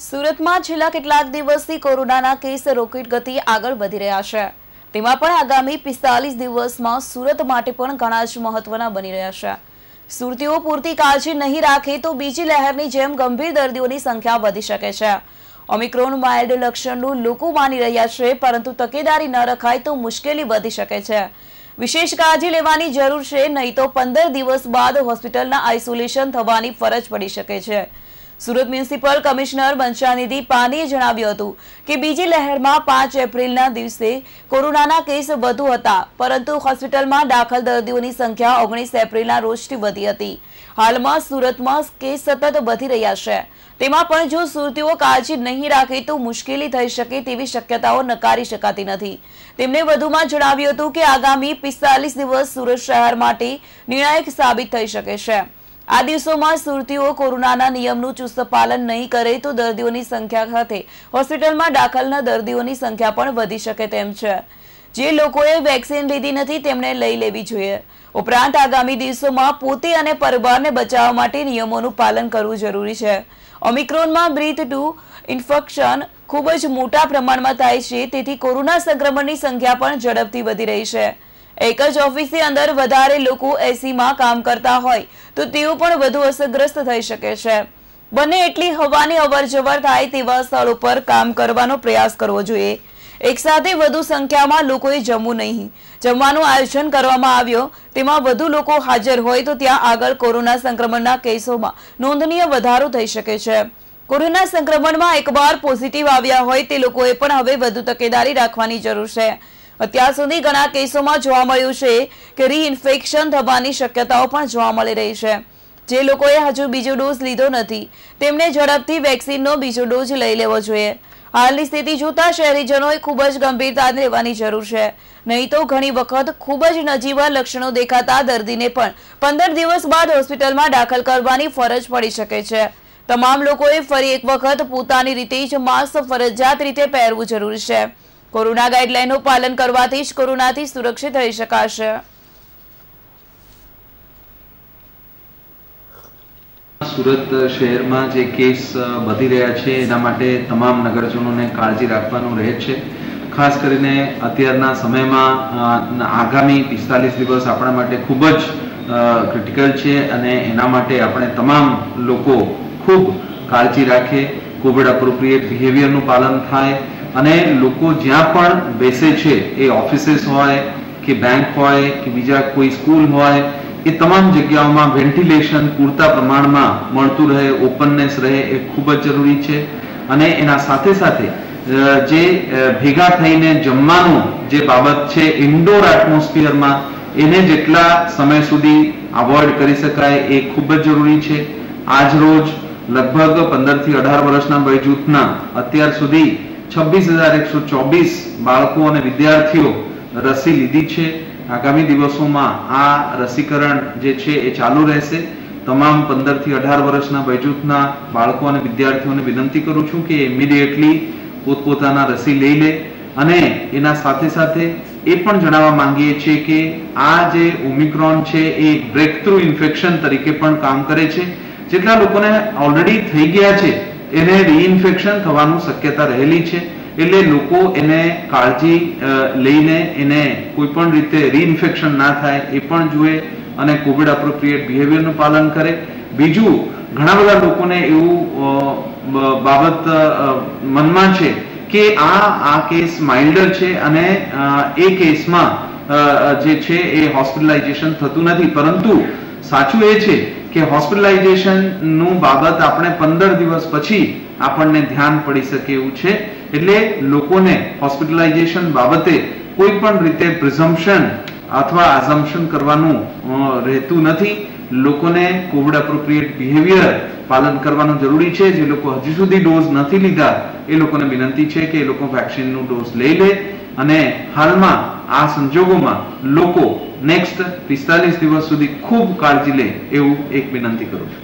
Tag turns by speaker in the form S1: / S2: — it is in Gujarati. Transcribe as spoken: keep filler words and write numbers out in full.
S1: સુરત માં છેલ્લા કેટલાક દિવસથી કોરોનાના કેસ રોકેટ ગતિ આગળ વધી રહ્યા છે। તેમાં પણ આગામી પિસ્તાલીસ દિવસમાં સુરત માટે પણ ઘણા જ મહત્વના બની રહ્યા છે। સુરતીઓ પૂરતી કાળજી નહીં રાખે તો બીજી લહેરની જેમ ગંભીર દર્દીઓની સંખ્યા વધી શકે છે। ઓમિક્રોન માઇલ્ડ લક્ષણનું લોકો માની રહ્યા છે, પરંતુ તકેદારી ન રખાય તો મુશ્કેલી વધી શકે છે। વિશેષ કાળજી લેવાની જરૂર છે, નહીં તો પંદર દિવસ બાદ હોસ્પિટલના આઇસોલેશન થવાની ફરજ પડી શકે છે। સુરત મ્યુનિસિપલ કમિશનર બંછાનિધિ પાનીએ જણાવ્યું હતું કે બીજી લહેરમાં પાંચ એપ્રિલના દિવસે કોરોનાના કેસ વધુ હતા, પરંતુ હોસ્પિટલમાં દાખલ દર્દીઓની સંખ્યા ઓગણીસ એપ્રિલના રોજથી વધી હતી। હાલમાં સુરતમાં કેસ સતત વધી રહ્યા છે, તેમાં પણ જો સુરતીઓ કાળજી નહીં રાખે તો મુશ્કેલી થઈ શકે તેવી શક્યતાઓ નકારી શકાતી નથી। તેમણે વધુમાં જણાવ્યું હતું કે આગામી પિસ્તાલીસ દિવસ સુરત શહેર માટે નિર્ણાયક સાબિત થઈ શકે છે। આ દિવસોમાં સુરતીઓ કોરોનાના નિયમનું ચુસ્ત પાલન નહીં કરે તો દર્દીઓની સંખ્યા સાથે હોસ્પિટલમાં દાખલના દર્દીઓની સંખ્યા પણ વધી શકે તેમ છે। જે લોકોએ વેક્સિન લીધી નથી તેમણે લઈ લેવી જોઈએ। ઉપરાંત આગામી દિવસોમાં પોતે અને પરિવારને બચાવવા માટે નિયમોનું પાલન કરવું જરૂરી છે। ઓમિક્રોનમાં બ્રીથ ટુ ઇન્ફેક્શન ખૂબ જ મોટા પ્રમાણમાં થાય છે, તેથી કોરોના સંક્રમણની સંખ્યા પણ ઝડપથી વધી રહી છે। એક જ ઓફિસની અંદર વધારે લોકો એસી માં કામ કરતા હોય તો તેઓ પણ વધુ અસરગ્રસ્ત થઈ શકે છે। બને એટલી હવાની અવરજવર થાય તેવા સ્થળો પર કામ કરવાનો પ્રયાસ કરવો જોઈએ। એક સાથે વધુ સંખ્યામાં લોકોએ જમવું નહીં। જમવાનું આયોજન કરવામાં આવ્યો તેમાં વધુ લોકો હાજર હોય તો ત્યાં આગળ કોરોના સંક્રમણના કેસોમાં નોંધનીય વધારો થઈ શકે છે। કોરોના સંક્રમણમાં એકવાર પોઝિટિવ આવ્યા હોય તે લોકોએ પણ હવે વધુ તકેદારી રાખવાની જરૂર છે। અત્યાર સુધી ઘણા કેસોમાં જોવા મળ્યું છે કે રીઇન્ફેક્શન થવાની શક્યતાઓ પણ જોવા મળી રહી છે। જે લોકોએ હજુ બીજો ડોઝ લીધો નથી તેમણે ઝડપથી વેક્સિનનો બીજો ડોઝ લઈ લેવો જોઈએ। હાલની સ્થિતિ જોતા શહેરીજનોએ ખૂબ જ ગંભીરતા લેવાની જરૂર છે, નહીં તો ઘણી વખત ખૂબ જ નજીવા લક્ષણો દેખાતા દર્દીને પણ પંદર દિવસ બાદ હોસ્પિટલમાં દાખલ કરવાની ફરજ પડી શકે છે। તમામ લોકોએ ફરી એક વખત પોતાની રીતે જ માસ્ક ફરજિયાત રીતે પહેરવું જરૂરી છે। કોરોના ગાઈડલાઈનનું પાલન કરવાથી જ કોરોનાથી સુરક્ષિત રહી શકાશે।
S2: સુરત શહેરમાં જે કેસ વધી રહ્યા છે એના માટે તમામ નગરજનોને કાળજી રાખવાનું રહે છે। ખાસ કરીને અત્યારના સમયમાં આગામી પિસ્તાલીસ દિવસ આપણા માટે ખૂબ જ ક્રિટિકલ છે અને એના માટે આપણે તમામ લોકો ખૂબ કાળજી રાખે, કોવિડ એપ્રોપ્રિએટ બિહેવિયરનું પાલન થાય અને લોકો જ્યાં પણ બેસે છે એ ઓફિસીસ હોય કે બેંક હોય કે બીજા કોઈ સ્કૂલ હોય એ તમામ જગ્યાઓમાં વેન્ટિલેશન પૂરતા પ્રમાણમાં મળતું રહે, ઓપનનેસ રહે એ ખૂબ જ જરૂરી છે। અને એના સાથે સાથે જે ભેગા થઈને જમવાનું જે બાબત છે ઇન્ડોર એટમોસ્ફિયરમાં એને જેટલા સમય સુધી અવોઇડ કરી શકાય એ ખૂબ જ જરૂરી છે। આજ રોજ લગભગ પંદર થી અઢાર વર્ષના વય જૂથના અત્યાર સુધી છવ્વીસ હજાર એકસો ચોવીસ બાળકો અને વિદ્યાર્થીઓ રસી લીધી છે। આગામી દિવસોમાં આ રસીકરણ જે છે એ ચાલુ રહેશે। તમામ પંદર થી અઢાર વર્ષના વયજૂથના બાળકો અને વિદ્યાર્થીઓને વિનંતી કરું છું કે ઇમિડિયેટલી પોતપોતાના રસી લઈ લે। અને એના સાથે સાથે એ પણ જણાવવા માંગીએ છીએ કે આ જે ઓમિક્રોન છે એ બ્રેક થ્રુ ઇન્ફેક્શન તરીકે પણ કામ કરે છે। જેટલા લોકોને ઓલરેડી થઈ ગયા છે એને રીઇન્ફેક્શન થવાનું શક્યતા રહેલી છે, એટલે લોકો એને કાળજી લઈને એને કોઈ પણ રીતે રીઇન્ફેક્શન ના થાય એ પણ જુએ અને કોવિડ એપ્રોપ્રિએટ બિહેવિયરનું પાલન કરે। બીજું, ઘણા બધા લોકોને એવું બાબત મનમાં છે કે આ આ કેસ માઇલ્ડર છે અને એ કેસમાં જે છે એ હોસ્પિટલાઇઝેશન થતું નથી, પરંતુ સાચું એ છે કે હોસ્પિટલાઇઝેશન નું બાબત આપણે પંદર દિવસ પછી આપણને ધ્યાન પડી શકે એવું છે। એટલે લોકોને હોસ્પિટલાઇઝેશન બાબતે કોઈ પણ રીતે પ્રિઝમ્પશન અથવા અઝમ્પશન કરવાનું રહેતું નથી। લોકોને કોવિડ એપ્રોપ્રિએટ બિહેવિયર પાલન કરવાનું જરૂરી છે। જે લોકો હજી સુધી ડોઝ નથી લીધા એ લોકોને વિનંતી છે કે એ લોકો વેક્સિનનું ડોઝ લઈ લે અને હાલમાં આ સંજોગોમાં લોકો નેક્સ્ટ પિસ્તાલીસ દિવસ સુધી ખૂબ કાળજી લે એવું એક વિનંતી કરું છું।